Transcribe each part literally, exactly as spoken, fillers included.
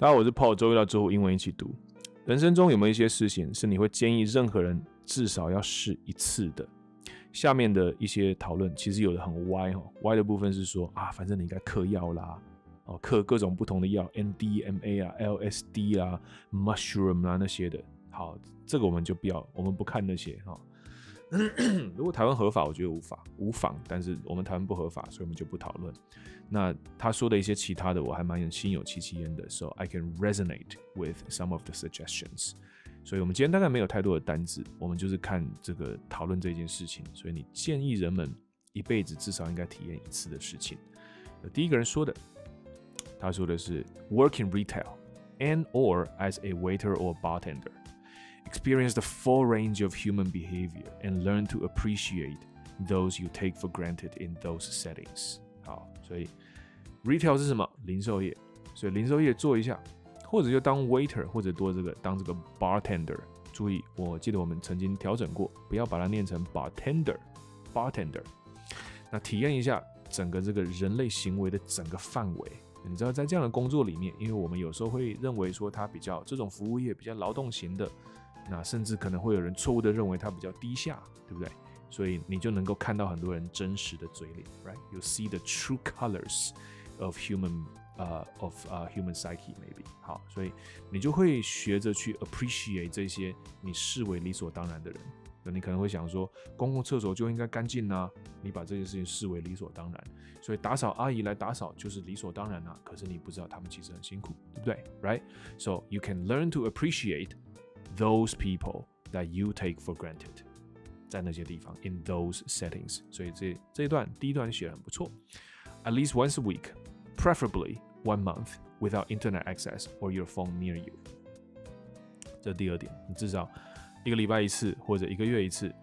大家好，我是 Paul， 周一到周五英文一起读。人生中有没有一些事情是你会建议任何人至少要试一次的？下面的一些讨论其实有的很歪哦，歪的部分是说啊，反正你应该嗑药啦，哦，嗑各种不同的药 ，M D M A 啊 ，L S D 啦 ，mushroom 啦那些的。好，这个我们就不要，我们不看那些哈。如果台湾合法，我觉得无法无妨，但是我们台湾不合法，所以我们就不讨论。那他说的一些其他的，我还蛮心有戚戚焉的 ，so I can resonate with some of the suggestions。所以我们今天大概没有太多的单字，我们就是看这个讨论这件事情。所以你建议人们一辈子至少应该体验一次的事情。第一个人说的，他说的是 work in retail and or as a waiter or bartender。Experience the full range of human behavior and learn to appreciate those you take for granted in those settings. 好，所以 retail 是什么？零售业，所以零售业做一下，或者就当 waiter， 或者多这个当这个 bartender。注意，我记得我们曾经调整过，不要把它念成 bartender，bartender。那体验一下整个这个人类行为的整个范围。你知道，在这样的工作里面，因为我们有时候会认为说它比较这种服务业比较劳动型的。那甚至可能会有人错误的认为它比较低下，对不对？所以你就能够看到很多人真实的嘴脸 ，right? You see the true colors of human, uh, of uh, human psyche, maybe. 好，所以你就会学着去 appreciate 这些你视为理所当然的人。你可能会想说，公共厕所就应该干净啊，你把这件事情视为理所当然，所以打扫阿姨来打扫就是理所当然啊。可是你不知道他们其实很辛苦，对不对 ？Right? So you can learn to appreciate.Those people that you take for granted， 在那些地方 in those settings， 所以这这一段第一段写得很不错。At least once a week, preferably one month, without internet access or your phone near you。这第二点，你至少一个礼拜一次或者一个月一次，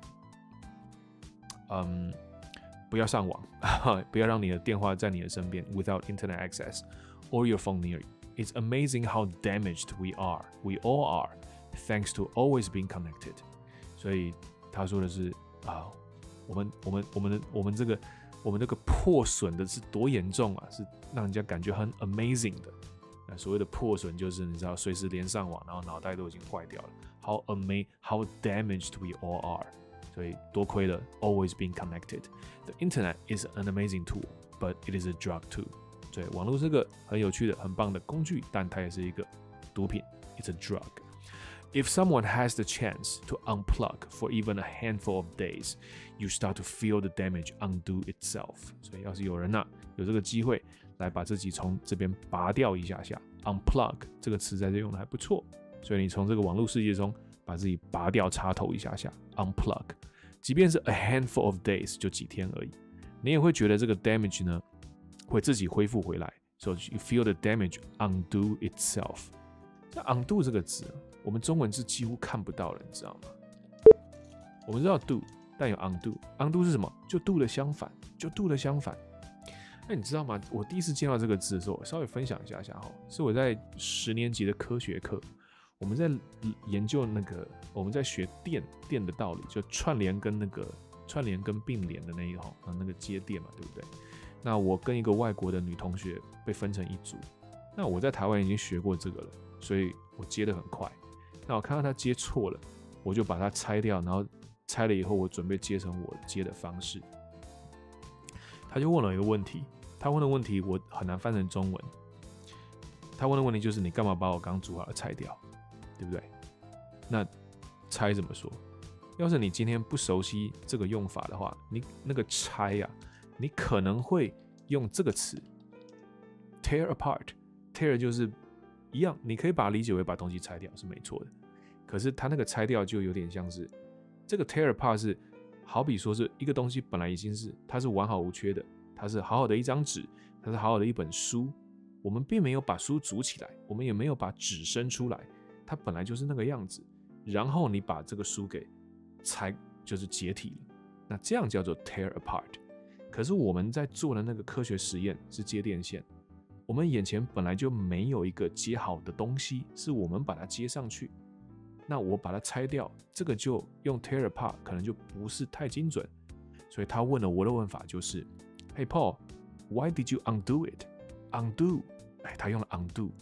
嗯，不要上网，不要让你的电话在你的身边 ，without internet access or your phone near you。It's amazing how damaged we are. We all are.Thanks to always being connected， 所以他说的是啊，我们我们我们的我们这个我们这个破损的是多严重啊，是让人家感觉很 amazing 的。那所谓的破损就是你知道随时连上网，然后脑袋都已经坏掉了。How amazing, how damaged we all are。所以多亏了 always being connected。The internet is an amazing tool, but it is a drug too。所以网络是个很有趣的、很棒的工具，但它也是一个毒品。It's a drug。If someone has the chance to unplug for even a handful of days, you start to feel the damage undo itself. 所以要是有人啊有这个机会来把自己从这边拔掉一下下 ，unplug 这个词在这用的还不错。所以你从这个网络世界中把自己拔掉插头一下下 ，unplug， 即便是 a handful of days 就几天而已，你也会觉得这个 damage 呢会自己恢复回来。So you feel the damage undo itself. 这 undo 这个字。我们中文是几乎看不到了，你知道吗？我们知道 do， 但有 undo。undo 是什么？就 do 的相反，就 do 的相反。那你知道吗？我第一次见到这个字的时候，我稍微分享一下下哈，是我在十年级的科学课，我们在研究那个，我们在学电电的道理，就串联跟那个串联跟并联的那一行，那个接电嘛，对不对？那我跟一个外国的女同学被分成一组，那我在台湾已经学过这个了，所以我接得很快。那我看到他接错了，我就把它拆掉，然后拆了以后，我准备接成我接的方式。他就问了一个问题，他问的问题我很难翻成中文。他问的问题就是你干嘛把我刚煮好的拆掉，对不对？那拆怎么说？要是你今天不熟悉这个用法的话，你那个拆呀、啊，你可能会用这个词 tear apart。tear 就是一样，你可以把它理解为把东西拆掉是没错的。可是它那个拆掉就有点像是这个 tear apart 是好比说是一个东西本来已经是它是完好无缺的，它是好好的一张纸，它是好好的一本书，我们并没有把书组起来，我们也没有把纸伸出来，它本来就是那个样子。然后你把这个书给拆，就是解体了，那这样叫做 tear apart。可是我们在做的那个科学实验是接电线，我们眼前本来就没有一个接好的东西，是我们把它接上去。那我把它拆掉，这个就用 tear apart 可能就不是太精准。所以他问了我的问法就是 ，Hey Paul, why did you undo it? Undo， 哎，他用了 undo，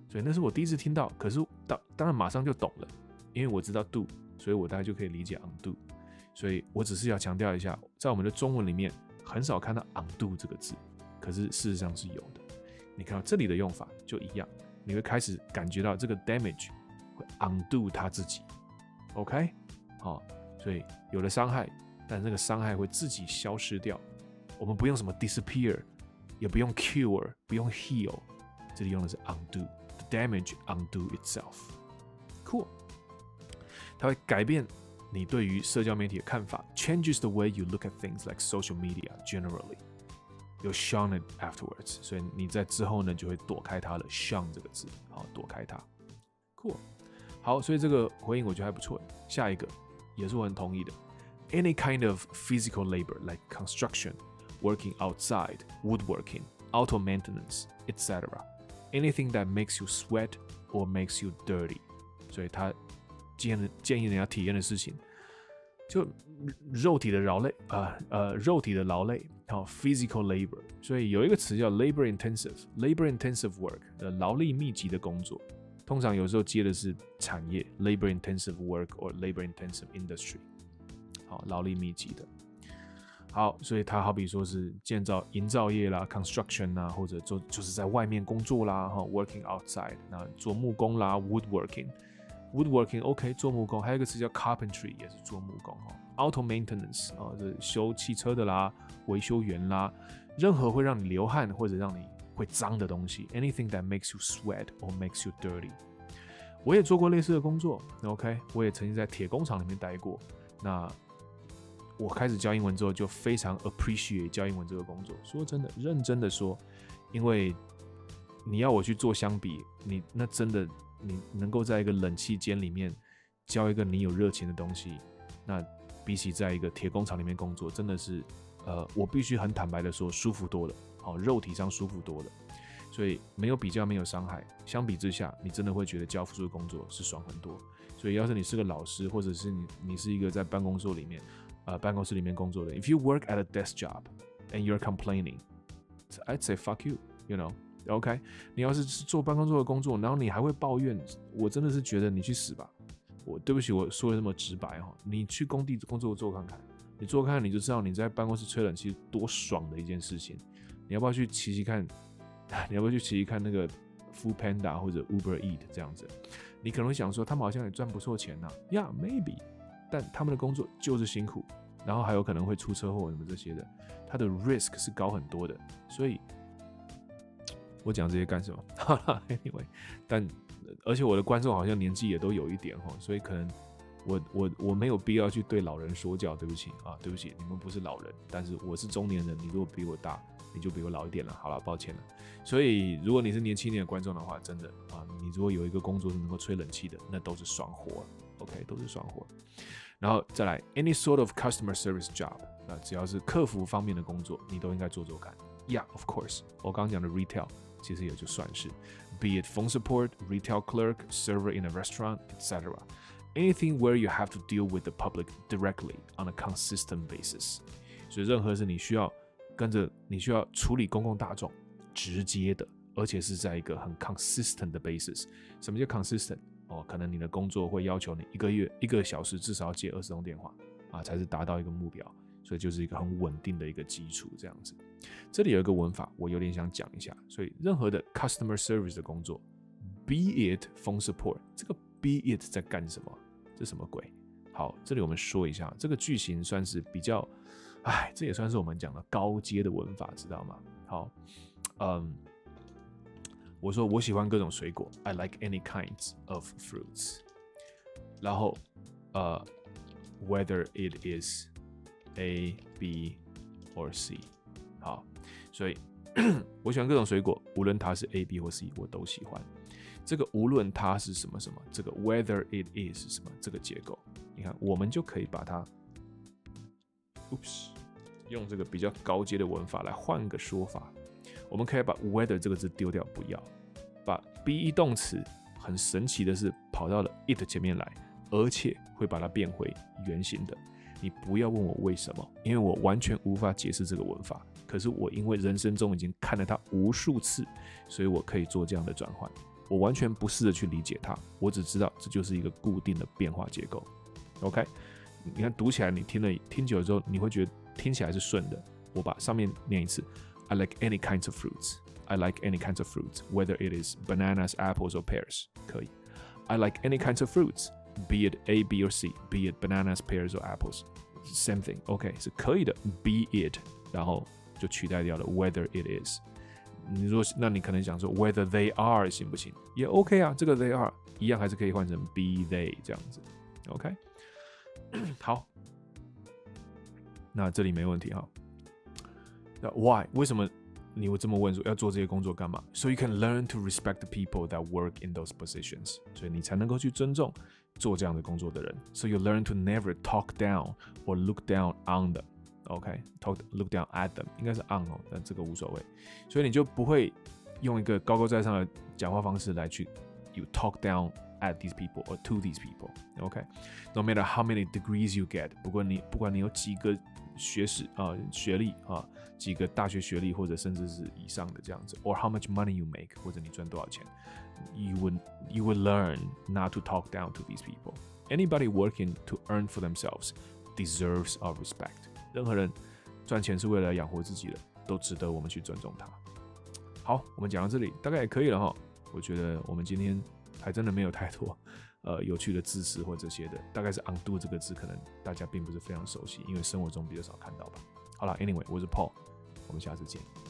所以那是我第一次听到，可是当当然马上就懂了，因为我知道 do， 所以我大概就可以理解 undo。所以我只是要强调一下，在我们的中文里面很少看到 undo 这个字，可是事实上是有的。你看到这里的用法就一样，你会开始感觉到这个 damage 会 undo 它自己 ，OK？ 好，所以有了伤害，但那个伤害会自己消失掉。我们不用什么 disappear， 也不用 cure， 不用 heal， 这里用的是 undo。The damage undo itself。Cool。它会改变你对于社交媒体的看法 ，changes the way you look at things like social media generally。You shun it afterwards， 所以你在之后呢就会躲开它了。shun 这个字，好，躲开它。Cool。好，所以这个回应我觉得还不错。下一个也是我很同意的。Any kind of physical labor like construction, working outside, woodworking, auto maintenance, et cetera. Anything that makes you sweat or makes you dirty. 所以他建议建议人家体验的事情，就肉体的劳累，呃呃，肉体的劳累，好 ，physical labor。所以有一个词叫 labor intensive，labor intensive work， 呃，劳力密集的工作。通常有时候接的是产业 labor intensive work or labor intensive industry， 好，劳力密集的。好，所以它好比说是建造、营造业啦 ，construction 啦，或者做就是在外面工作啦，哈 ，working outside， 那做木工啦 ，woodworking，woodworking OK， 做木工，还有一个词叫 carpentry， 也是做木工哈 ，auto maintenance 啊，这修汽车的啦，维修员啦，任何会让你流汗或者让你会脏的东西 ，anything that makes you sweat or makes you dirty。我也做过类似的工作 ，OK， 我也曾经在铁工厂里面待过。那我开始教英文之后，就非常 appreciate 教英文这个工作。说真的，认真的说，因为你要我去做相比，你那真的你能够在一个冷气间里面教一个你有热情的东西，那比起在一个铁工厂里面工作，真的是呃，我必须很坦白的说，舒服多了。好，肉体上舒服多了，所以没有比较，没有伤害。相比之下，你真的会觉得教辅助的工作是爽很多。所以，要是你是个老师，或者是你你是一个在办公室里面，呃，办公室里面工作的 ，if you work at a desk job and you're complaining, I'd say fuck you, you know, OK？ 你要是做办公室的工作，然后你还会抱怨，我真的是觉得你去死吧。我对不起，我说的这么直白哈，你去工地工作做看看，你做看看你就知道你在办公室吹冷气多爽的一件事情。你要不要去骑骑看？你要不要去骑骑看那个 Food Panda 或者 Uber Eat 这样子？你可能会想说，他们好像也赚不错钱呐、啊。Yeah, maybe， 但他们的工作就是辛苦，然后还有可能会出车祸什么这些的，它的 risk 是高很多的。所以，我讲这些干什么 ？Anyway， 但而且我的观众好像年纪也都有一点哈，所以可能我我我没有必要去对老人说教，对不起啊，对不起，你们不是老人，但是我是中年人，你如果比我大。你就比我老一点了，好了，抱歉了。所以，如果你是年轻一点的观众的话，真的啊，你如果有一个工作是能够吹冷气的，那都是爽活 ，OK， 都是爽活。然后再来 ，any sort of customer service job， 那只要是客服方面的工作，你都应该做做看。Yeah, of course， 我刚刚讲的 retail 其实也就算是 ，be it phone support, retail clerk, server in a restaurant, et cetera. Anything where you have to deal with the public directly on a consistent basis。所以任何是你需要。跟着你需要处理公共大众，直接的，而且是在一个很 consistent 的 basis。什么叫 consistent？ 哦，可能你的工作会要求你一个月一个小时至少要接二十通电话啊，才是达到一个目标。所以就是一个很稳定的一个基础，这样子。这里有一个文法，我有点想讲一下。所以任何的 customer service 的工作 ，be it phone support， 这个 be it 在干什么？这什么鬼？好，这里我们说一下，这个句型算是比较。哎，这也算是我们讲的高阶的文法，知道吗？好，嗯，我说我喜欢各种水果 ，I like any kinds of fruits。然后，呃 ，whether it is A, B or C。好，所以我喜欢各种水果，无论它是 A, B 或 C， 我都喜欢。这个无论它是什么什么，这个 whether it is 是什么，这个结构，你看，我们就可以把它。Oops， 用这个比较高阶的文法来换个说法，我们可以把 whether 这个字丢掉，不要把 be 动词很神奇的是跑到了 it 前面来，而且会把它变回原形的。你不要问我为什么，因为我完全无法解释这个文法。可是我因为人生中已经看了它无数次，所以我可以做这样的转换。 我完全不试着去理解它，我只知道这就是一个固定的变化结构。OK， 你看读起来，你听了听久了之后，你会觉得听起来是顺的。我把上面念一次 ：I like any kinds of fruits. I like any kinds of fruits, whether it is bananas, apples, or pears. 可以。I like any kinds of fruits, be it A, B, or C, be it bananas, pears, or apples. Same thing. OK， 是可以的。Be it， 然后就取代掉了 whether it is。你说，那你可能想说 whether they are 行不行？也 OK 啊，这个 they are 一样还是可以换成 be they 这样子。OK， 好，那这里没问题哈。那 why 为什么你会这么问说要做这些工作干嘛 ？So you can learn to respect the people that work in those positions， 所以你才能够去尊重做这样的工作的人。So you learn to never talk down or look down on them。OK， talk look down at them 应该是 on 哦，但这个无所谓。所以你就不会用一个高高在上的讲话方式来去 you talk down at these people or to these people。OK，no matter how many degrees you get， 不管你不管你有几个学士啊、呃、学历啊。几个大学学历或者甚至是以上的这样子 ，or how much money you make， 或者你赚多少钱 ，you would you would learn not to talk down to these people. Anybody working to earn for themselves deserves our respect. 任何人赚钱是为了养活自己的，都值得我们去尊重他。好，我们讲到这里大概也可以了哈。我觉得我们今天还真的没有太多呃有趣的字词或这些的，大概是 undo 这个字可能大家并不是非常熟悉，因为生活中比较少看到吧。好了 ，Anyway， 我是 Paul。我们下次见。